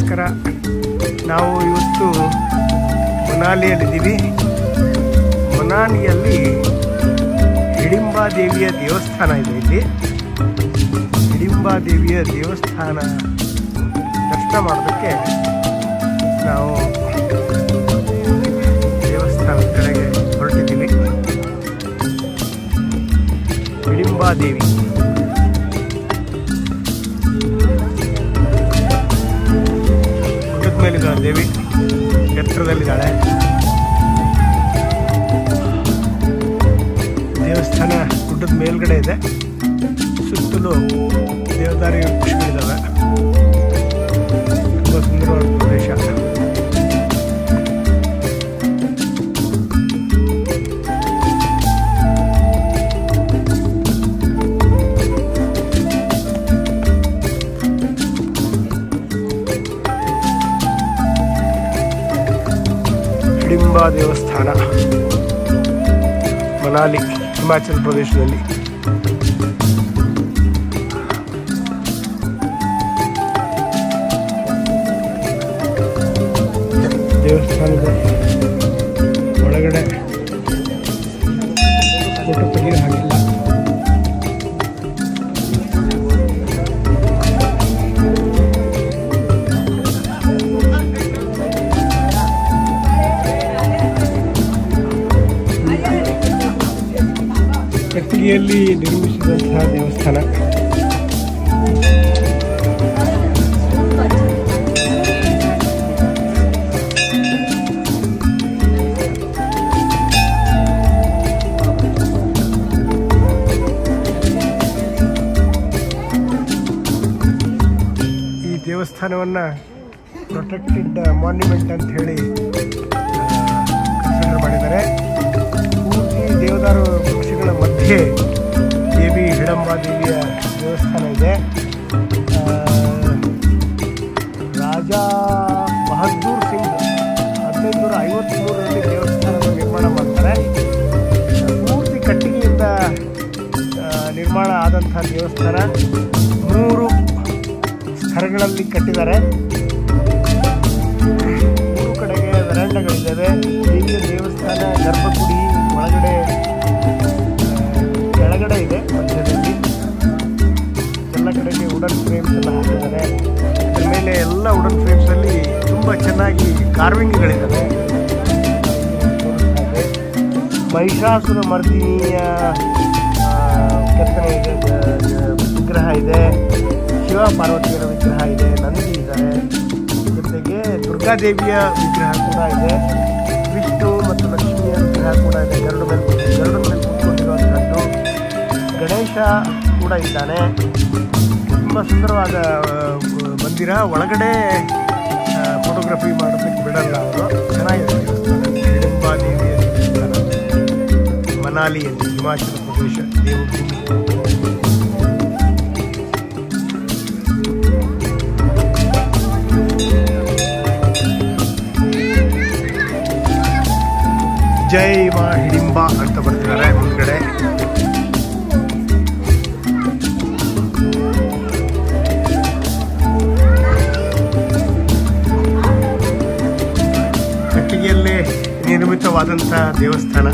ನಮಸ್ಕಾರ. ನಾವು ಇವತ್ತು ಮನಾಲಿಯಲ್ಲಿದ್ದೀವಿ. ಮನಾಲಿಯಲ್ಲಿ ಹಿಡಿಂಬಾ ದೇವಿಯ ದೇವಸ್ಥಾನ ಇದೆ. ಇಲ್ಲಿ ಹಿಡಿಂಬಾ ದೇವಿಯ ದೇವಸ್ಥಾನ ದರ್ಶನ ಮಾಡೋದಕ್ಕೆ ನಾವು ದೇವಸ್ಥಾನದ ಕಡೆಗೆ ಹೊರಟಿದ್ದೀವಿ. ಹಿಡಿಂಬಾ ದೇವಿ ಗುಡ್ಡದ ಮೇಲಿದ್ದಾಳೆ. ದೇವಿ ಎತ್ತರದಲ್ಲಿದ್ದಾಳೆ. ದೇವಸ್ಥಾನ ಗುಡ್ಡದ ಮೇಲ್ಗಡೆ ಇದೆ. ಸುತ್ತಲೂ ದೇವದಾರಿ ವೃಕ್ಷಗಳಿದ್ದಾವೆ. ತುಂಬ ಸುಂದರವಾದ ಪ್ರದೇಶ. ಹಿಡಿಂಬಾ ದೇವಸ್ಥಾನ ಮನಾಲಿ, ಹಿಮಾಚಲ್ ಪ್ರದೇಶದಲ್ಲಿ. ದೇವಸ್ಥಾನದ ಒಳಗಡೆ ಫೋಟೋ ತೆಗೆದು ಹಾಕಿಲ್ಲ. ಕಟ್ಟಿಗೆಯಲ್ಲಿ ನಿರ್ಮಿಸಿದಂತಹ ದೇವಸ್ಥಾನ. ಈ ದೇವಸ್ಥಾನವನ್ನು ಪ್ರೊಟೆಕ್ಟೆಡ್ ಮಾನ್ಯುಮೆಂಟ್ ಅಂತ ಹೇಳಿ ಕನ್ಸಿಡರ್ ಮಾಡಿದ್ದಾರೆ. ಪೂರ್ತಿ ದೇವದಾರು ವೃಕ್ಷಗಳ ಮಧ್ಯೆ ದೇವಿ ಹಿಡಿಂಬಾ ದೇವಿಯ ದೇವಸ್ಥಾನ ಇದೆ. ರಾಜ ಬಹದ್ದೂರ್ ಸಿಂಗ್ 1553ರಲ್ಲಿ ದೇವಸ್ಥಾನದ ನಿರ್ಮಾಣ ಮಾಡ್ತಾರೆ. ಪೂರ್ತಿ ಕಟ್ಟಿಗೆಯಿಂದ ನಿರ್ಮಾಣ ಆದಂಥ ದೇವಸ್ಥಾನ 3 ಸ್ತರಗಳಲ್ಲಿ ಕಟ್ಟಿದ್ದಾರೆ. 3 ಕಡೆಗೆ ವೆರಾಂಡಗಳಿದ್ದಾವೆ. ದೇವಿಯ ದೇವಸ್ಥಾನ ಗರ್ಭಗುಡಿ ಒಳಗಡೆ ಕೆಳಗಡೆ ಇದೆ. ಮಧ್ಯದಲ್ಲಿ ಎಲ್ಲ ಕಡೆಗೆ ವುಡನ್ ಫ್ರೇಮ್ಸ್ ಎಲ್ಲ ಹಾಕಿದ್ದಾರೆ. ಅದರ ಮೇಲೆ ಎಲ್ಲ ವುಡನ್ ಫ್ರೇಮ್ಸಲ್ಲಿ ತುಂಬ ಚೆನ್ನಾಗಿ ಕಾರ್ವಿಂಗ್ಗಳಿದ್ದಾವೆ. ಮಹಿಷಾಸುರ ಮರ್ದಿನಿಯ ಕೆತ್ತನೆ ಇದೆ, ವಿಗ್ರಹ ಇದೆ. ಶಿವ ಪಾರ್ವತಿಯರ ವಿಗ್ರಹ ಇದೆ. ನಂದಿ ಇದ್ದಾರೆ. ಜೊತೆಗೆ ದುರ್ಗಾದೇವಿಯ ವಿಗ್ರಹ ಕೂಡ ಇದೆ. ವಿಷ್ಣು ಮತ್ತು ಲಕ್ಷ್ಮಿಯ ವಿಗ್ರಹ ಕೂಡ ಇದೆ. ಗರುಡ ಮೇಲೆ ಕೂತ್ಕೊಂಡಿರುವಂಥದ್ದು. ಗಣೇಶ ಕೂಡ ಇದ್ದಾನೆ. ತುಂಬ ಸುಂದರವಾದ ಮಂದಿರ. ಒಳಗಡೆ ಫೋಟೋಗ್ರಫಿ ಮಾಡೋದಕ್ಕೆ ಬಿಡಲ್ಲ ಅವರು. ಚೆನ್ನಾಗಿದೆ ದೇವಸ್ಥಾನ. ಹಿಡಿಂಬಾ ದೇವಿಯ ದೇವಸ್ಥಾನ ಮನಾಲಿಯಲ್ಲಿ, ಹಿಮಾಚಲ ಪ್ರದೇಶ ದೇವಭೂಮಿ. ಜೈ ಮಾ ಹಿಡಿಂಬಾ ಅಂತ ಬರ್ತಿದ್ದಾರೆ ಮುಂದ್ಗಡೆ. ಕಟ್ಟಿಗೆಯಲ್ಲೇ ನಿರ್ಮಿತವಾದಂಥ ದೇವಸ್ಥಾನ.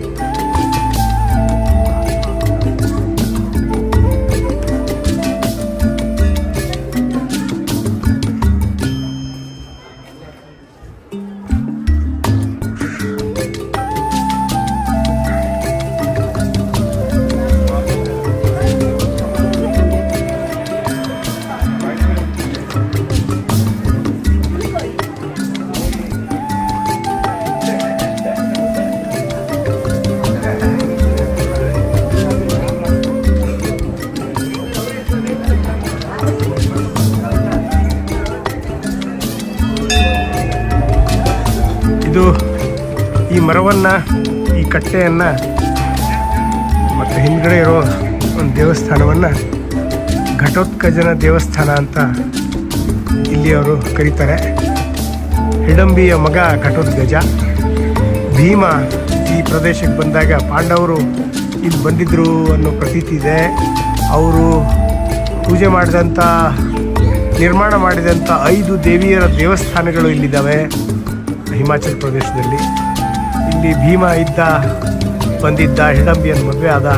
ಇದು ಈ ಮರವನ್ನು, ಈ ಕಟ್ಟೆಯನ್ನು ಮತ್ತು ಹಿಂದ್ಗಡೆ ಇರೋ ಒಂದು ದೇವಸ್ಥಾನವನ್ನು ಘಟೋತ್ಕಜನ ದೇವಸ್ಥಾನ ಅಂತ ಇಲ್ಲಿ ಅವರು ಕರೀತಾರೆ. ಹಿಡಂಬಿಯ ಮಗ ಘಟೋತ್ಕಜ. ಭೀಮ ಈ ಪ್ರದೇಶಕ್ಕೆ ಬಂದಾಗ ಪಾಂಡವರು ಇಲ್ಲಿ ಬಂದಿದ್ದರು ಅನ್ನೋ ಪ್ರತೀತಿ ಇದೆ. ಅವರು ಪೂಜೆ ಮಾಡಿದಂಥ ನಿರ್ಮಾಣ ಮಾಡಿದಂಥ 5 ದೇವಿಯರ ದೇವಸ್ಥಾನಗಳು ಇಲ್ಲಿದ್ದಾವೆ ಹಿಮಾಚಲ ಪ್ರದೇಶದಲ್ಲಿ. ಇಲ್ಲಿ ಭೀಮ ಬಂದಿದ್ದ ಹಿಡಂಬಿಯನ್ನು ಮದುವೆ ಆದ.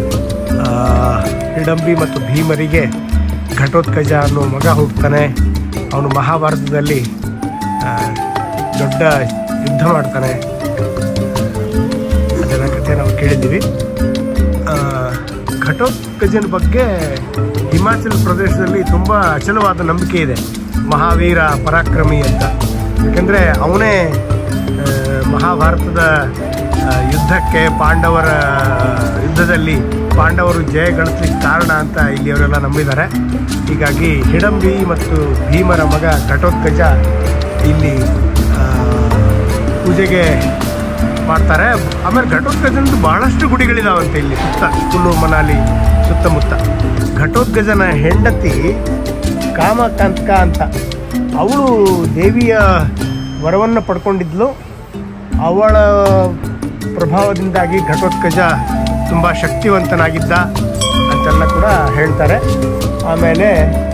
ಹಿಡಂಬಿ ಮತ್ತು ಭೀಮರಿಗೆ ಘಟೋತ್ಕಚ ಅನ್ನೋ ಮಗ ಹುಡ್ತಾನೆ. ಅವನು ಮಹಾಭಾರತದಲ್ಲಿ ದೊಡ್ಡ ಯುದ್ಧ ಮಾಡ್ತಾನೆ. ಅದರ ಕಥೆ ನಾವು ಕೇಳಿದ್ದೀವಿ. ಘಟೋತ್ಕಚನ ಬಗ್ಗೆ ಹಿಮಾಚಲ ಪ್ರದೇಶದಲ್ಲಿ ತುಂಬ ಅಚಲವಾದ ನಂಬಿಕೆ ಇದೆ. ಮಹಾವೀರ ಪರಾಕ್ರಮಿ ಅಂತ. ಯಾಕೆಂದರೆ ಅವನೇ ಮಹಾಭಾರತದ ಯುದ್ಧಕ್ಕೆ ಯುದ್ಧದಲ್ಲಿ ಪಾಂಡವರು ಜಯ ಗಳಿಸ್ಲಿಕ್ಕೆ ಕಾರಣ ಅಂತ ಇಲ್ಲಿಯವರೆಲ್ಲ ನಂಬಿದ್ದಾರೆ. ಹೀಗಾಗಿ ಹಿಡಂಬಿ ಮತ್ತು ಭೀಮರ ಮಗ ಘಟೋತ್ಕಚ ಇಲ್ಲಿ ಪೂಜೆಗೆ ಮಾಡ್ತಾರೆ. ಆಮೇಲೆ ಘಟೋತ್ಕಚನದು ಬಹಳಷ್ಟು ಗುಡಿಗಳಿದಾವಂತೆ ಇಲ್ಲಿ ಸುತ್ತ, ಕುಲ್ಲು ಮನಾಲಿ ಸುತ್ತಮುತ್ತ. ಘಟೋತ್ಕಚನ ಹೆಂಡತಿ ಕಾಮಕಾಂತಕ ಅಂತ, ಅವಳು ದೇವಿಯ ವರವನ್ನು ಪಡ್ಕೊಂಡಿದ್ಲು. ಅವಳ ಪ್ರಭಾವದಿಂದಾಗಿ ಘಟೋತ್ಕಚ ತುಂಬ ಶಕ್ತಿವಂತನಾಗಿದ್ದ ಅಂತೆಲ್ಲ ಕೂಡ ಹೇಳ್ತಾರೆ. ಆಮೇಲೆ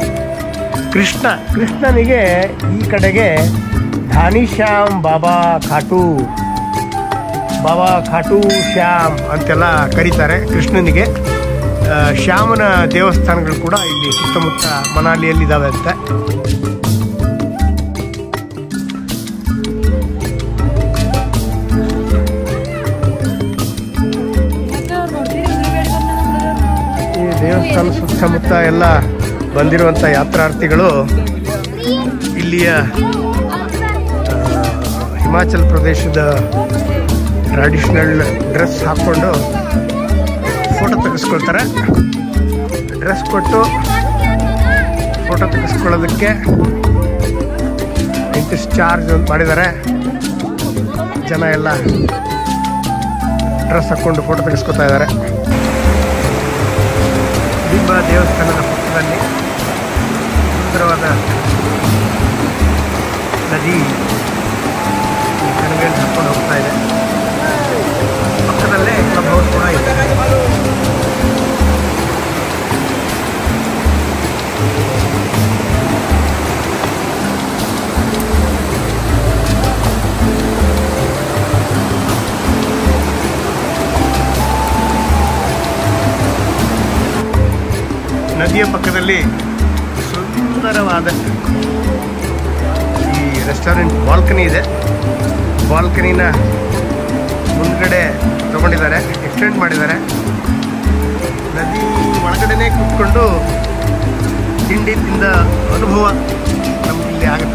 ಕೃಷ್ಣನಿಗೆ ಈ ಕಡೆಗೆ ಧಾನಿಶ್ಯಾಮ್ ಬಾಬಾ ಖಾಟು ಶ್ಯಾಮ್ ಅಂತೆಲ್ಲ ಕರೀತಾರೆ. ಕೃಷ್ಣನಿಗೆ ಶ್ಯಾಮನ ದೇವಸ್ಥಾನಗಳು ಕೂಡ ಇಲ್ಲಿ ಸುತ್ತಮುತ್ತ ಮನಾಲಿಯಲ್ಲಿದ್ದಾವೆ ಅಂತ. ಈ ದೇವಸ್ಥಾನ ಸುತ್ತಮುತ್ತ ಎಲ್ಲ ಬಂದಿರುವಂಥ ಯಾತ್ರಾರ್ಥಿಗಳು ಇಲ್ಲಿಯ ಹಿಮಾಚಲ ಪ್ರದೇಶದ ಟ್ರೆಡಿಷನಲ್ ಡ್ರೆಸ್ ಹಾಕ್ಕೊಂಡು ಫೋಟೋ ತೆಗೆಸ್ಕೊಳ್ತಾರೆ. ಡ್ರೆಸ್ ಕೊಟ್ಟು ಫೋಟೋ ತೆಗೆಸ್ಕೊಳ್ಳೋದಕ್ಕೆ ಇಂತಿಷ್ಟು ಚಾರ್ಜ್ ಅಂತ ಮಾಡಿದ್ದಾರೆ. ಜನ ಎಲ್ಲ ಡ್ರೆಸ್ ಹಾಕ್ಕೊಂಡು ಫೋಟೋ ತೆಗೆಸ್ಕೊತಾ ಇದ್ದಾರೆ. ಹಿಡಿಂಬ ದೇವಸ್ಥಾನದ ಪಕ್ಕದಲ್ಲಿ ಸುಂದರವಾದ ನದಿ ಕಣಿವೆಯಲ್ಲಿ ಹರ್ಕೊಂಡು ಹೋಗ್ತಾ ಇದೆ. ಪಕ್ಕದಲ್ಲೇ ಕ್ಲಬ್ ಹೌಸ್ ಕೂಡ ಇದೆ. ನದಿಯ ಪಕ್ಕದಲ್ಲಿ ಸುಂದರವಾದ ಈ ರೆಸ್ಟೋರೆಂಟ್ ಬಾಲ್ಕನಿ ಇದೆ. ಬಾಲ್ಕನಿನ ಮುಂದ್ಗಡೆ ತಗೊಂಡಿದ್ದಾರೆ, ಎಕ್ಸ್ಟೆಂಡ್ ಮಾಡಿದ್ದಾರೆ. ನದಿ ಒಳಗಡೆನೇ ಕೂತ್ಕೊಂಡು ತಿಂಡಿ ತಿಂದ ಅನುಭವ ನಮಗಿಲ್ಲಿ ಆಗುತ್ತೆ.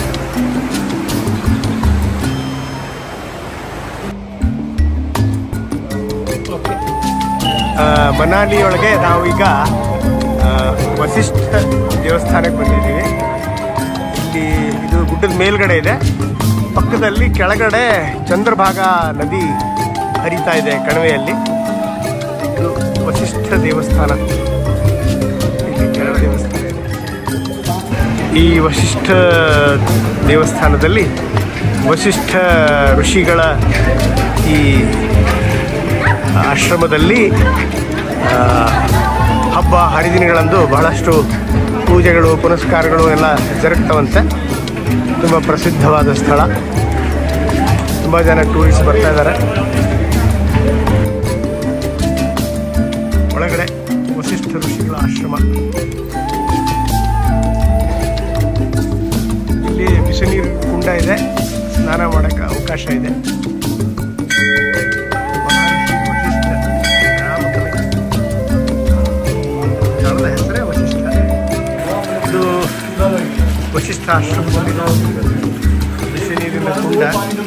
ಮನಾಲಿಯೊಳಗೆ ನಾವೀಗ ವಸಿಷ್ಠ ದೇವಸ್ಥಾನಕ್ಕೆ ಬಂದಿದ್ದೀವಿ. ಇಲ್ಲಿ ಇದು ಗುಡ್ಡದ ಮೇಲ್ಗಡೆ ಇದೆ. ಪಕ್ಕದಲ್ಲಿ ಕೆಳಗಡೆ ಚಂದ್ರಭಾಗ ನದಿ ಹರಿತಾ ಇದೆ ಕಣಿವೆಯಲ್ಲಿ. ಇದು ವಸಿಷ್ಠ ದೇವಸ್ಥಾನ. ಇಲ್ಲಿ ಕೆಳಗಡೆ ದೇವಸ್ಥಾನ ಇದೆ. ಈ ವಸಿಷ್ಠ ದೇವಸ್ಥಾನದಲ್ಲಿ ವಸಿಷ್ಠ ಋಷಿಗಳ ಈ ಆಶ್ರಮದಲ್ಲಿ ಹಬ್ಬ ಹರಿದಿನಗಳಂದು ಬಹಳಷ್ಟು ಪೂಜೆಗಳು ಪುನಸ್ಕಾರಗಳು ಎಲ್ಲ ಜರುಗ್ತವಂತೆ. ತುಂಬ ಪ್ರಸಿದ್ಧವಾದ ಸ್ಥಳ. ತುಂಬ ಜನ ಟೂರಿಸ್ಟ್ ಬರ್ತಾ ಇದ್ದಾರೆ. ಒಳಗಡೆ ವಸಿಷ್ಠ ಋಷಿಗಳ ಆಶ್ರಮ. ಇಲ್ಲಿ ಬಿಸಿ ನೀರು ಕುಂಡ ಇದೆ, ಸ್ನಾನ ಮಾಡೋಕ್ಕೆ ಅವಕಾಶ ಇದೆ. ಹೆಸರೇ ವಸಿಷ್ಠ. ಇದು ವಸಿಷ್ಠ ಆಶ್ರಮದಲ್ಲಿರೋ ಬಿಸಿ ನೀರಿನ ಕುಂಡ.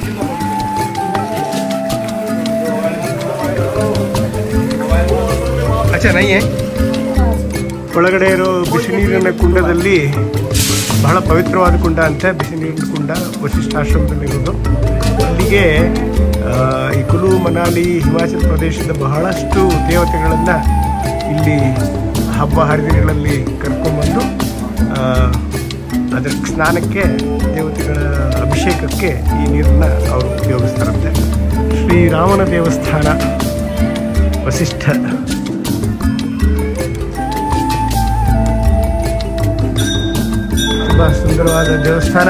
ನೈಯೇ ಒಳಗಡೆ ಇರೋ ಬಿಸಿ ನೀರಿನ ಕುಂಡದಲ್ಲಿ ಬಹಳ ಪವಿತ್ರವಾದ ಕುಂಡ ಅಂತೆ. ಬಿಸಿ ನೀರಿನ ಕುಂಡ ವಸಿಷ್ಠ ಆಶ್ರಮದಲ್ಲಿರೋದು. ಅಲ್ಲಿಗೆ ಈ ಕುಲು ಮನಾಲಿ ಹಿಮಾಚಲ ಪ್ರದೇಶದ ಬಹಳಷ್ಟು ದೇವತೆಗಳನ್ನು ಇಲ್ಲಿ ಹಬ್ಬ ಹರಿದಿನಗಳಲ್ಲಿ ಕರ್ಕೊಂಡ್ಬಂದು ಅದರ ಸ್ನಾನಕ್ಕೆ, ದೇವತೆಗಳ ಅಭಿಷೇಕಕ್ಕೆ ಈ ನೀರನ್ನು ಅವರು ಉಪಯೋಗಿಸ್ತಾರಂತೆ. ಶ್ರೀರಾಮನ ದೇವಸ್ಥಾನ ವಸಿಷ್ಠ. ತುಂಬ ಸುಂದರವಾದ ದೇವಸ್ಥಾನ.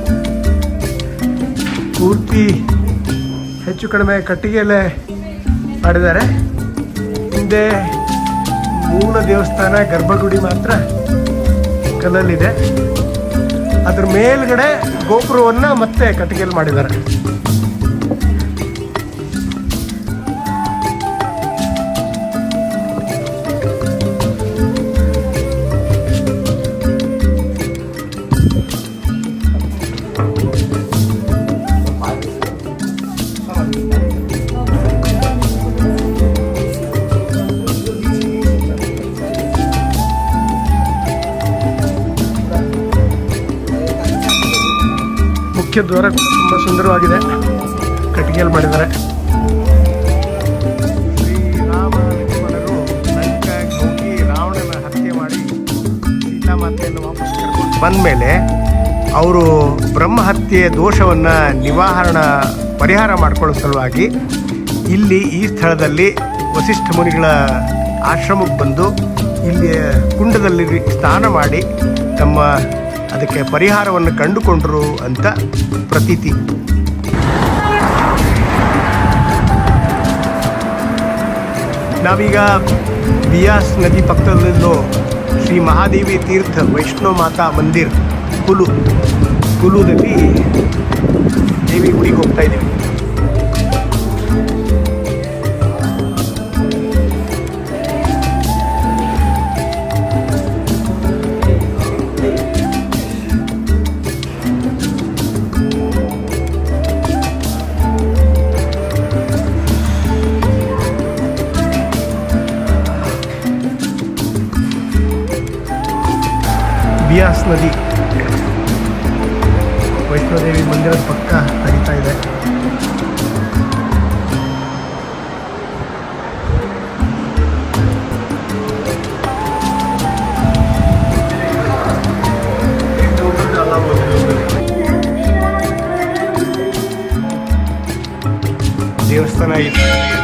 ಪೂರ್ತಿ ಹೆಚ್ಚು ಕಡಿಮೆ ಕಟ್ಟಿಗೆಯಲ್ಲೇ ಮಾಡಿದ್ದಾರೆ. ಹಿಂದೆ ಮೂಲ ದೇವಸ್ಥಾನ ಗರ್ಭಗುಡಿ ಮಾತ್ರ ಕಲ್ಲಲ್ಲಿದೆ. ಅದ್ರ ಮೇಲ್ಗಡೆ ಗೋಪುರವನ್ನು ಮತ್ತೆ ಕಟ್ಟಿಗೆಯಲ್ಲಿ ಮಾಡಿದ್ದಾರೆ. ಮುಖ್ಯ ದ್ವಾರ ತುಂಬ ಸುಂದರವಾಗಿದೆ, ಕಟ್ಟಿಗೆಯಲ್ಲಿ ಮಾಡಿದ್ದಾರೆ. ಶ್ರೀರಾಮ ಲಕ್ಷ್ಮಣರು ಲಂಕಾಗೆ ಹೋಗಿ ರಾವಣನ ಹತ್ಯೆ ಮಾಡಿ ಸೀತಾಮಾತೆಯನ್ನು ವಾಪಸ್ ಕರ್ಕೊಂಡು ಬಂದ ಮೇಲೆ ಅವರು ಬ್ರಹ್ಮಹತ್ಯೆಯ ದೋಷವನ್ನು ಪರಿಹಾರ ಮಾಡಿಕೊಳ್ಳೋ ಸಲುವಾಗಿ ಇಲ್ಲಿ ಈ ಸ್ಥಳದಲ್ಲಿ ವಸಿಷ್ಠ ಮುನಿಗಳ ಆಶ್ರಮಕ್ಕೆ ಬಂದು ಇಲ್ಲಿ ಕುಂಡದಲ್ಲಿ ಸ್ನಾನ ಮಾಡಿ ತಮ್ಮ ಅದಕ್ಕೆ ಪರಿಹಾರವನ್ನು ಕಂಡುಕೊಂಡರು ಅಂತ ಪ್ರತೀತಿ. ನಾವೀಗ ಬಿಯಾಸ್ ನದಿ ಪಕ್ಕದಲ್ಲಿರೋ ಶ್ರೀ ಮಹಾದೇವಿ ತೀರ್ಥ ವೈಷ್ಣೋ ಮಾತಾ ಮಂದಿರ್ ಕುಲುದಲ್ಲಿ ದೇವಿ ಗುಡಿಗೆ ಹೋಗ್ತಾ ಇದ್ದೀವಿ. ಬಿಯಾಸ್ ನದಿ ವೈಷ್ಣೋದೇವಿ ಮಂದಿರದ ಪಕ್ಕ ಹರಿತಾ ಇದೆ. ದೇವಸ್ಥಾನ ಇದೆ.